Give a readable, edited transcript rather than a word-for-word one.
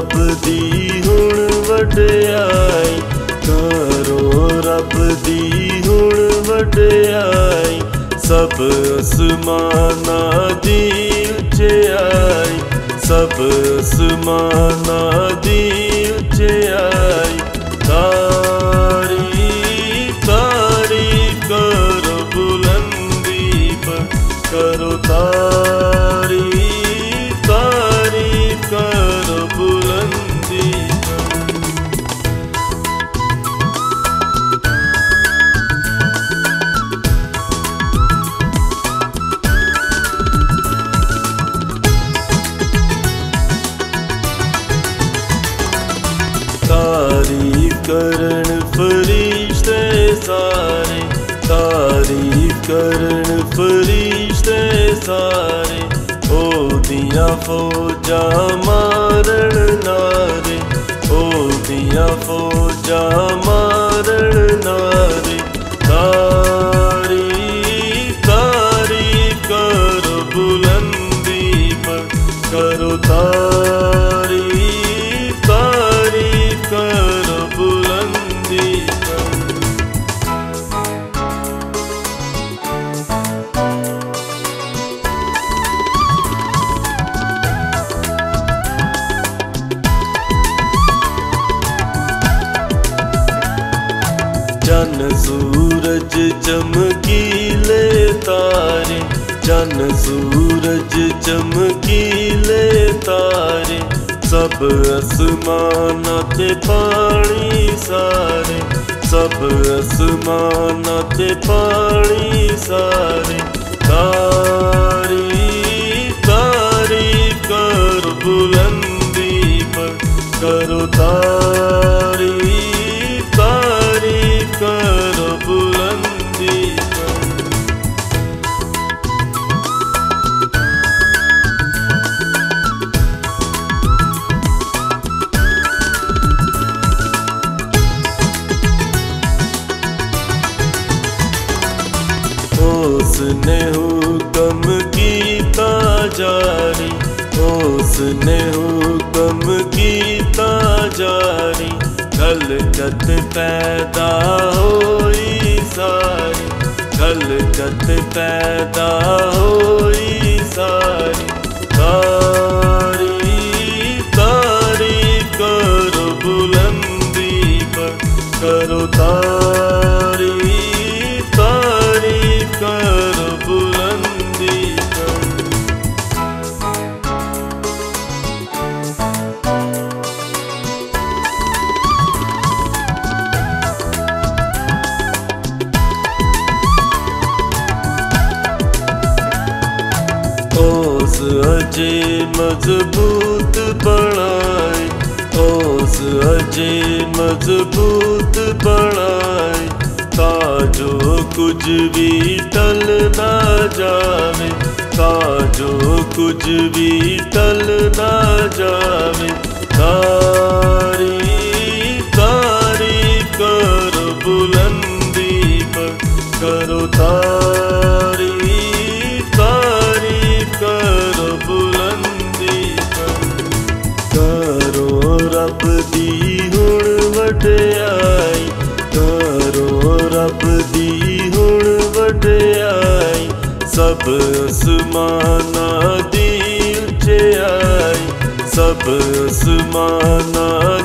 रब दी हुण वडियाई, करो रब दी हुण वडियाई। सब आसमाना दी उचियाई, सब आसमाना दी उचियाई। तारी तारी करो बुलंदी पर, करो तारी तारी करो बुलंदी पर। तारीफ करन फरिश्ते सारे, तारीफ करन फरिश्ते सारे। ओदियां फौजां मारन नारे, ओदियां फौजां मारन नारे। तारी तारी करो बुलंदी पर, करो तारी तारी करो बुलंदी पर। चन सूरज चमकीले तारे, चन सूरज चमकीले तारे। सब आसमाना ते पानी सारे, सब आसमाना ते पानी सारे। तारी तारी करो बुलंदी पर, करो तारी तारी करो बुलंदी पर। उसने हुक्म कीता जारी, उसने हुक्म कीता जारी। खलकत पैदा होई सारी, खलकत पैदा होई सारी। तारी तारी करो बुलंदी पर, करो तारी तारी करो बुलंदी पर। ओस अजे मजबूत बनाए, ओस अजे मजबूत बनाए। ताजो कुछ भी टल ना जावे, ताजो कुछ भी टल ना जावे। तारी तारी करो बुलंदी पर, करो तारी तारी करो बुलंदी पर। करो रब दी हुण वडियाई, करो रब दी हुण वडियाई। सब आसमाना दी उचियाई, सब आसमाना